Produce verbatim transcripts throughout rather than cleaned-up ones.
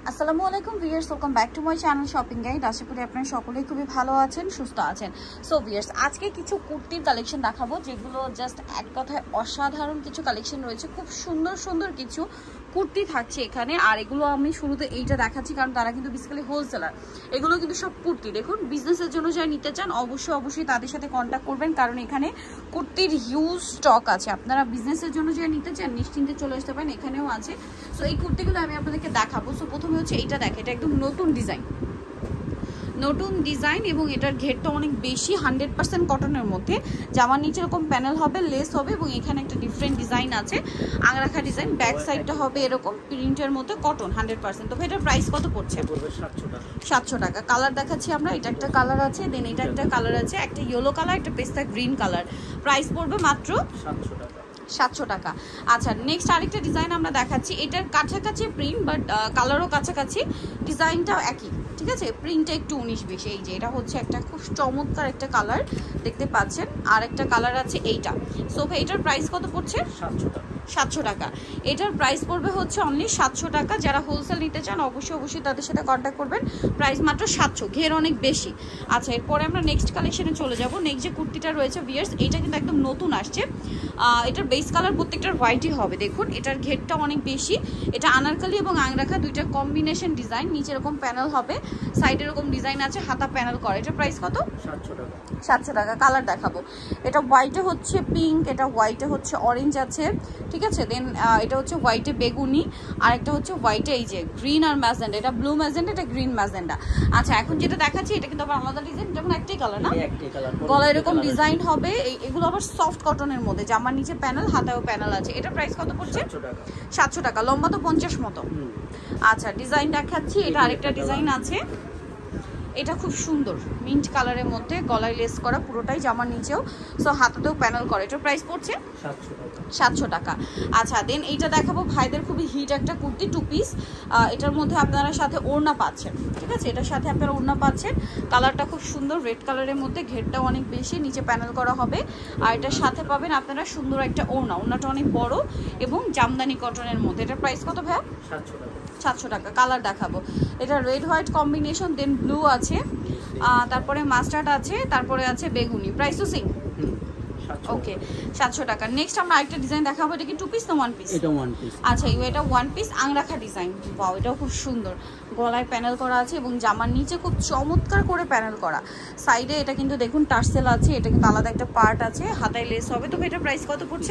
আসসালামু আলাইকুম viewers, welcome back to my channel shopping guide. আশা করি আপনারা সকলেই খুবই ভালো আছেন, সুস্থ আছেন। সো ভিউয়ার্স, আজকে কিছু কুর্তির কালেকশন দেখাবো যেগুলো জাস্ট এক কথায় অসাধারণ কিছু কালেকশন রয়েছে। খুব সুন্দর সুন্দর কিছু কুর্তি থাকছে এখানে। আর এগুলো আমি শুরুতে এইটা দেখাচ্ছি কারণ তারা কিন্তু বেসিক্যালি হোলসেলার। এগুলো কিন্তু সব কুর্তি, দেখুন বিজনেসের জন্য যারা নিতে চান অবশ্যই অবশ্যই তাদের সাথে কন্ট্যাক্ট করবেন, কারণ এখানে কুর্তির হিউজ স্টক আছে। আপনারা বিজনেসের জন্য যারা নিতে চান নিশ্চিন্তে চলে আসতে পারেন, এখানেও আছে। সো এই কুর্তিগুলো আমি আপনাদেরকে দেখাবো। সো প্রথমে হচ্ছে এইটা দেখে, এটা একদম নতুন ডিজাইন, নতুন ডিজাইন এবং এটার ঘেরটা অনেক বেশি, হান্ড্রেড পার্সেন্ট কটনের মধ্যে। জামার নিচে এরকম প্যানেল হবে, লেস হবে এবং এখানে একটা ডিফারেন্ট ডিজাইন আছে, আংরাখা ডিজাইন। ব্যাক সাইডটা হবে এরকম প্রিন্টের মধ্যে, কটন হান্ড্রেড পার্সেন্ট। তো এটার প্রাইস কত পড়ছে? সাতশো টাকা। কালার দেখাচ্ছি আমরা, এটা একটা কালার আছে, দেন এটা একটা কালার আছে, একটা ইয়েলো কালার, একটা পেস্তা গ্রিন কালার। প্রাইস পড়বে মাত্র সাতশো টাকা। সাতশো টাকা। আচ্ছা, নেক্সট আরেকটা ডিজাইন আমরা দেখাচ্ছি। এটার কাছাকাছি প্রিন্ট, বাট কালারও কাছাকাছি, ডিজাইনটাও একই, ঠিক আছে। প্রিন্টটা একটু উনিশ বিশ। এই যে এটা হচ্ছে একটা খুব চমৎকার একটা কালার দেখতে পাচ্ছেন, আর একটা কালার আছে এইটা। সো ভাই এটার প্রাইস কত পড়ছে? সাতশো টাকা। সাতশো টাকা। এটার প্রাইস পড়বে হচ্ছে অনলি সাতশো টাকা। যারা হোলসেল নিতে চান অবশ্যই অবশ্যই তাদের সাথে কন্ট্যাক্ট করবেন। প্রাইস মাত্র সাতশো, ঘের অনেক বেশি। আচ্ছা, এরপরে আমরা নেক্সট কালেকশনে চলে যাব। নেক্সট যে কুর্তিটা রয়েছে ভিউয়ার্স, এইটা কিন্তু একদম নতুন আসছে। এটার বেস কালার প্রত্যেকটার হোয়াইটই হবে, দেখুন এটার ঘেরটা অনেক বেশি। এটা আনারকলি এবং আংরাখা দুইটার কম্বিনেশন ডিজাইন। নিচে এরকম প্যানেল হবে, সাইডে এরকম ডিজাইন আছে, হাতা প্যানেল করে। এটার প্রাইস কত? সাতশো টাকা। সাতশো টাকা। কালার দেখাবো, এটা হোয়াইটে হচ্ছে পিঙ্ক, এটা হোয়াইটে হচ্ছে অরেঞ্জ আছে, ঠিক আছে। দেন এটা হচ্ছে হোয়াইটে বেগুনি, আর একটা হচ্ছে হোয়াইটে এই যে গ্রিন আর ম্যাজেন্ডা। এটা ব্লু ম্যাজেন্ডা, এটা গ্রিন ম্যাজেন্ডা। আচ্ছা, এখন যেটা দেখাচ্ছি এটা কিন্তু আবার আলাদা ডিজাইন, যেমন একটাই কালার না, গলা এরকম ডিজাইন হবে। এগুলো আবার সফট কটনের মধ্যে, জামার নিচে প্যানেল, হাতায়ও প্যানেল আছে। এটা প্রাইস কত পড়ছে? সাতশো টাকা। লম্বা তো পঞ্চাশ মতো। আচ্ছা, ডিজাইন দেখাচ্ছি, এটা আরেকটা ডিজাইন আছে। এটা খুব সুন্দর মিন্ট কালারের মধ্যে, গলায় লেস করা পুরোটাই, জামার নিচেও, সো হাতাতেও প্যানেল করে। এটার প্রাইস পড়ছে সাতশো টাকা। আচ্ছা, দেন এইটা দেখাবো ভাইদের খুবই হিট একটা কুর্তি, টু পিস। এটার মধ্যে আপনারা সাথে ওড়না পাচ্ছেন, ঠিক আছে। এটার সাথে আপনারা ওড়না পাচ্ছেন। কালারটা খুব সুন্দর, রেড কালারের মধ্যে, ঘেরটাও অনেক বেশি, নিচে প্যানেল করা হবে। আর এটার সাথে পাবেন আপনারা সুন্দর একটা ওড়না, ওড়নাটা অনেক বড় এবং জামদানি কটনের মধ্যে। এটার প্রাইস কত ভাই? সাতশো টাকা। সাতশো টাকা। কালার দেখাবো, এটা red white combination, then blue আছে, তারপরে মাস্টার্ড আছে, তারপরে আছে বেগুনি। প্রাইস তো সেম, ওকে, সাতশো টাকা। নেক্সট আমরা আরেকটা ডিজাইন দেখাবো। এটা কি টু পিস না ওয়ান পিস? এটা ওয়ান পিস। আচ্ছা, এটা one piece angrakha design. Wow, এটাও খুব সুন্দর, গলায় প্যানেল করা আছে এবং জামার নিচে খুব চমৎকার করে প্যানেল করা। সাইডে এটা কিন্তু দেখুন টার্সেল আছে, এটা কিন্তু আলাদা একটা পার্ট আছে, হাতায় লেস হবে। তো এটার প্রাইস কত পড়ছে?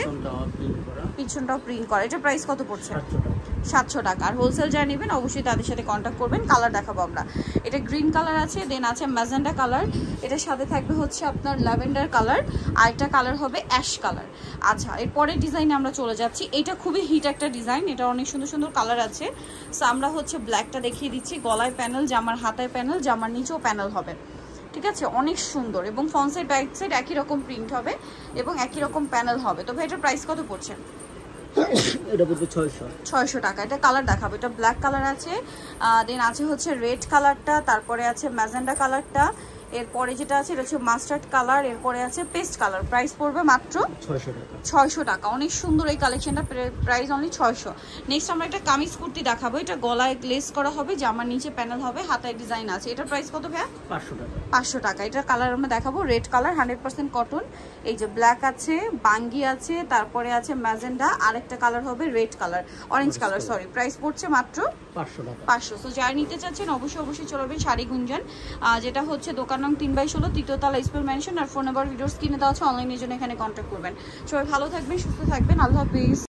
পিছনটাও প্রিন্ট করা। এটার প্রাইস কত পড়ছে? সাতশো টাকা। আর হোলসেল যারা নেবেন অবশ্যই তাদের সাথে কন্ট্যাক্ট করবেন। কালার দেখাবো আমরা, এটা গ্রিন কালার আছে, দেন আছে ম্যাজেন্ডা কালার, এটার সাথে থাকবে হচ্ছে আপনার ল্যাভেন্ডার কালার, আর একটা কালার হবে অ্যাশ কালার। আচ্ছা, এরপরের ডিজাইনে আমরা চলে যাচ্ছি। এটা খুবই হিট একটা ডিজাইন, এটা অনেক সুন্দর সুন্দর কালার আছে। সো আমরা হচ্ছে ব্ল্যাকটা দেখিয়ে দিচ্ছি, গলায় প্যানেল, জামার হাতায় প্যানেল, জামার নিচেও প্যানেল হবে, ঠিক আছে। অনেক সুন্দর এবং ফ্রন্ট সাইড ব্যাক সাইড একই রকম প্রিন্ট হবে এবং একই রকম প্যানেল হবে। তো ভাই এটার প্রাইস কত পড়ছে? এটা পড়বে ছয়শো। ছয়শো টাকা। এটা কালার দেখাবো, এটা ব্ল্যাক কালার আছে, দেন আছে হচ্ছে রেড কালারটা, তারপরে আছে ম্যাজেন্ডা কালারটা, এরপরে যেটা আছে এটা হচ্ছে মাস্টার্ড কালার, এরপরে আছে পেস্ট কালার। প্রাইস পড়বে মাত্র ছয়শো টাকা। ছয়শো টাকা। অনেক সুন্দর এই কালেকশনটা, প্রাইস অনলি ছয়শো। নেক্সট আমরা একটা কামিজ কুর্তি দেখাবো। এটা গলায় লেস করা হবে, জামার নিচে প্যানেল হবে, হাতায় ডিজাইন আছে। এটার প্রাইস কত ভাইয়া? পাঁচশো টাকা। পাঁচশো টাকা। এটার কালার আমরা দেখাবো red colour, hundred percent cotton. এই যে ব্ল্যাক আছে, বাঙ্গি আছে, তারপরে আছে ম্যাজেন্ডা, আরেকটা কালার হবে red colour, orange colour, sorry. Price পড়ছে মাত্র পাঁচশো টাকা। পাঁচশো। সো যারা নিতে চাচ্ছেন অবশ্যই অবশ্যই চলে যাবেন শাড়ি গুঞ্জন, যেটা হচ্ছে দোকান নং তিন বাই ষোলো, তৃতীয়তলা, স্পেল মেনশন। আর ফোন নাম্বার ভিডিওস কিনে দেওয়া আছে, অনলাইনের জন্য এখানে কন্ট্যাক্ট করবেন। সবাই ভালো থাকবেন, সুস্থ থাকবেন, আল্লাহ হাফিজ।